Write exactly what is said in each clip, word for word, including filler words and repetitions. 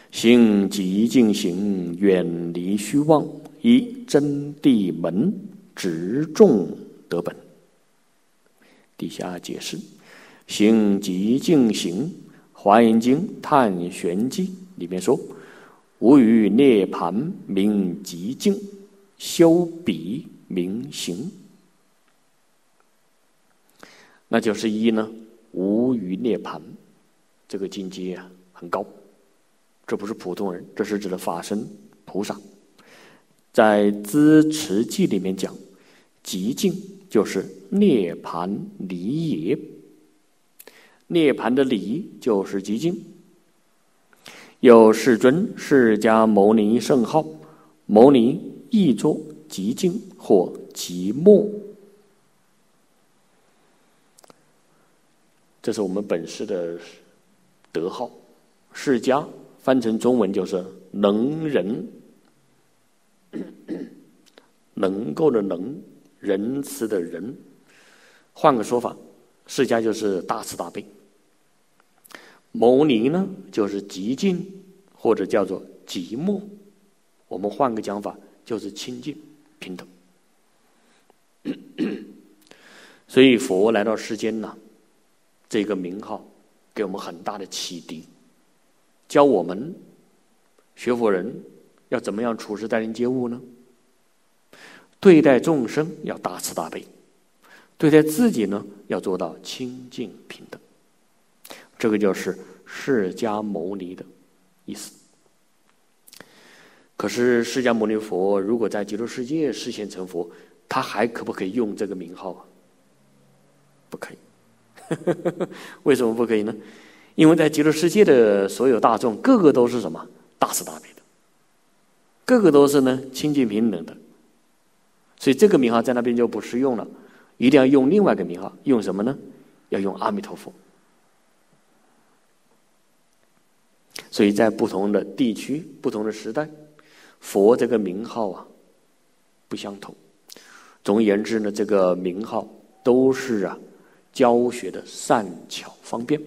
行极静行，远离虚妄，以真谛门，直众得本。底下解释：行极静行，《华严经·探玄记》里面说：无余涅盘名极静，修彼名行。那就是一呢，无余涅盘，这个境界啊很高，这不是普通人，这是指的法身菩萨。在《资持记》里面讲，极静就是涅盘离也，涅盘的离就是极静。有世尊释迦牟尼圣号，牟尼译作极静或极默，这是我们本师的德号。释迦翻成中文就是能仁，能够的能，仁慈的仁。换个说法，释迦就是大慈大悲，牟尼呢就是极静，或者叫做极默。我们换个讲法，就是清净平等。所以佛来到世间呢，这个名号给我们很大的启迪，教我们学佛人要怎么样处事待人接物呢？对待众生要大慈大悲，对待自己呢要做到清净平等。这个就是释迦牟尼的意思。可是释迦牟尼佛如果在极乐世界示现成佛，他还可不可以用这个名号啊？不可以。为什么不可以呢？因为在极乐世界的所有大众，个个都是什么？大慈大悲的，个个都是呢清净平等的。所以这个名号在那边就不适用了，一定要用另外一个名号。用什么呢？要用阿弥陀佛。所以在不同的地区、不同的时代，佛这个名号啊不相同。总而言之呢，这个名号都是啊教学的善巧方便。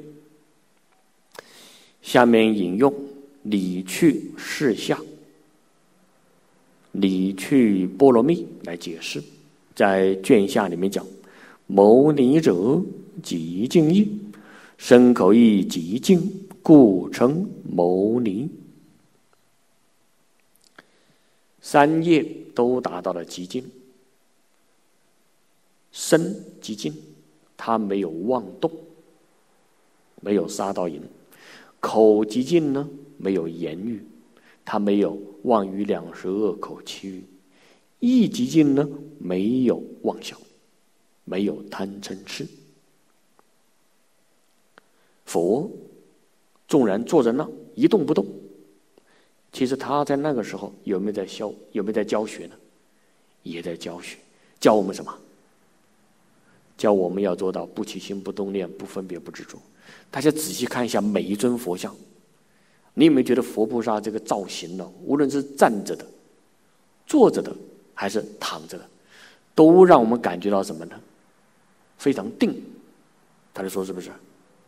下面引用理趣释下，理趣波罗蜜来解释。在卷下里面讲，牟尼者极静意，身口意极静，故称牟尼。三业都达到了极静，身极静，他没有妄动，没有杀盗淫；口极静呢，没有言语，他没有妄语两舌恶口七语；意极静呢，没有妄想，没有贪嗔痴。佛纵然坐在那一动不动，其实他在那个时候有没有在教，有没有在教学呢？也在教学，教我们什么？教我们要做到不起心、不动念、不分别、不执着。大家仔细看一下每一尊佛像，你有没有觉得佛菩萨这个造型呢？无论是站着的、坐着的，还是躺着的，都让我们感觉到什么呢？非常定。大家说是不是？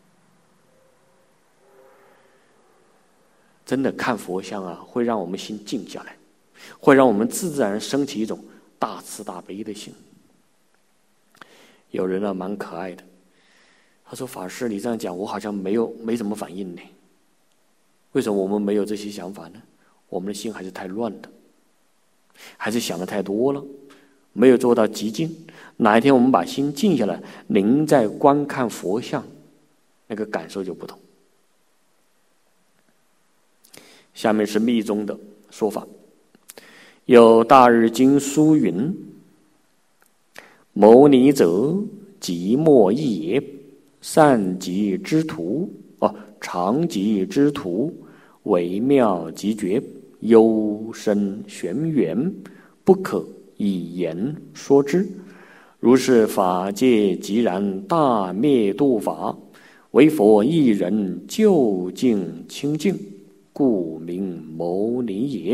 真的看佛像啊，会让我们心静下来，会让我们自自然升起一种大慈大悲的心。有人啊蛮可爱的，他说：“法师，你这样讲，我好像没有没什么反应呢。为什么我们没有这些想法呢？我们的心还是太乱的，还是想的太多了，没有做到极静。哪一天我们把心静下来，您在观看佛像，那个感受就不同。”下面是密宗的说法，有大日经书云：“牟尼者，即默一也，善极之徒，哦，常极之徒，微妙极绝，幽深玄远，不可以言说之。如是法界即然大灭度法，唯佛一人究竟清净，故名牟尼也。”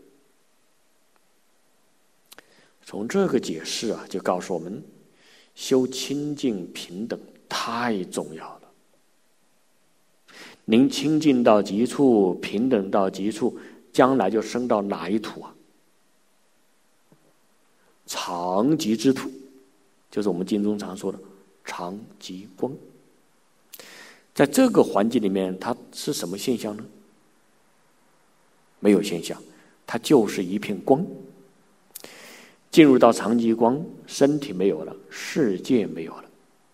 从这个解释啊，就告诉我们，修清净平等太重要了。 您清净到极处，平等到极处，将来就升到哪一土啊？常寂之土，就是我们经中常说的常寂光。在这个环境里面，它是什么现象呢？没有现象，它就是一片光。进入到常寂光，身体没有了，世界没有了。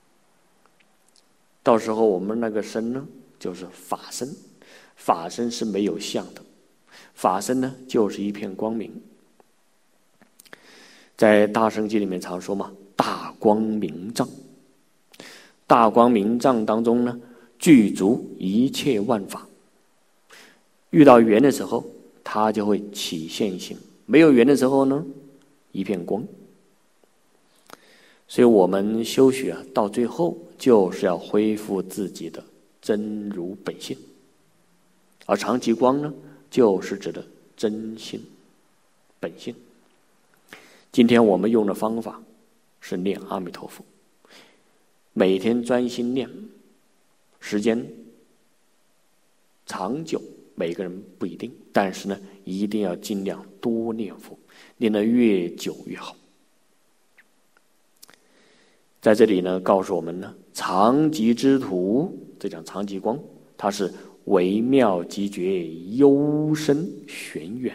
到时候我们那个身呢，就是法身。法身是没有相的，法身呢就是一片光明。在大乘经里面常说嘛，大光明藏。大光明藏当中呢，具足一切万法。遇到缘的时候，它就会起现行；没有缘的时候呢，一片光。所以我们修学啊，到最后就是要恢复自己的真如本性。而常寂光呢，就是指的真心本性。今天我们用的方法是念阿弥陀佛，每天专心念，时间长久每个人不一定，但是呢，一定要尽量多念佛，念得越久越好。在这里呢，告诉我们呢，常寂之土，这讲常寂光，它是微妙极绝，幽深玄远。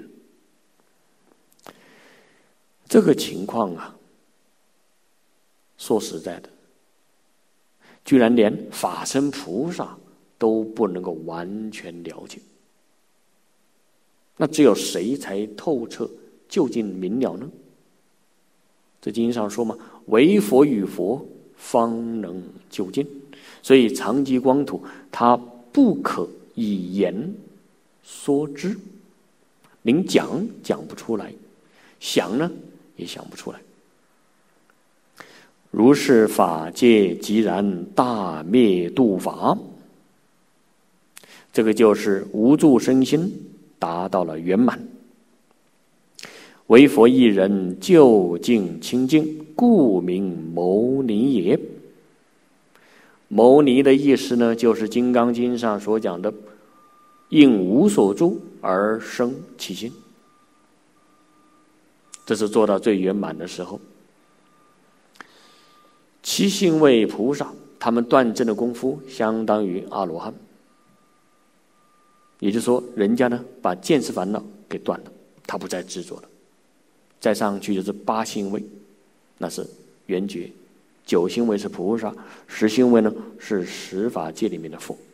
这个情况啊，说实在的，居然连法身菩萨都不能够完全了解。那只有谁才透彻究竟明了呢？这经上说嘛，唯佛与佛方能究竟。所以常寂光土它不可以言说之，您讲讲不出来，想呢也想不出来。如是法界即然大灭度法，这个就是无住身心达到了圆满。唯佛一人究竟清净，故名牟尼也。牟尼的意思呢，就是《金刚经》上所讲的应无所住而生其心，这是做到最圆满的时候。七信位菩萨他们断证的功夫相当于阿罗汉，也就是说人家呢把见识烦恼给断了，他不再执着了。再上去就是八信位，那是圆觉；九信位是菩萨；十信位呢是十法界里面的佛。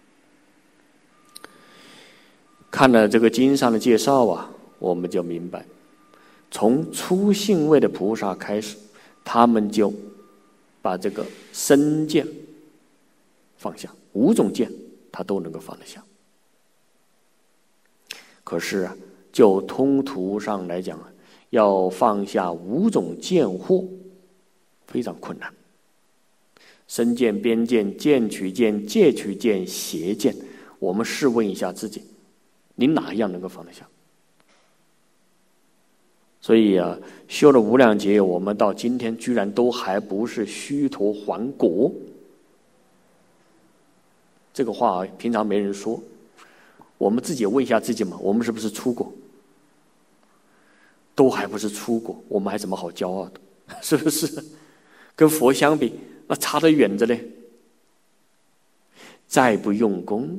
看了这个经上的介绍啊，我们就明白，从初信位的菩萨开始，他们就把这个身见放下，五种见他都能够放得下。可是啊，就通途上来讲啊，要放下五种见惑非常困难。身见、边见、见取见、戒取见、邪见，我们试问一下自己，你哪一样能够放得下？所以啊，修了无量劫，我们到今天居然都还不是须陀洹果。这个话平常没人说，我们自己问一下自己嘛，我们是不是出果？都还不是出果，我们还怎么好骄傲的？是不是？跟佛相比，那差得远着嘞。再不用功，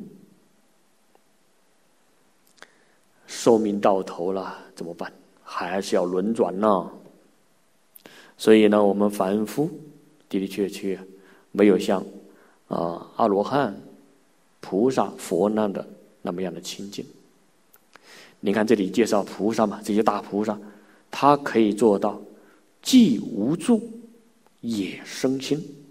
寿命到头了怎么办？还是要轮转呢。所以呢，我们凡夫的的确确没有像啊、呃、阿罗汉、菩萨、佛那的那么样的清净。你看这里介绍菩萨嘛，这些大菩萨，他可以做到既无住也生心。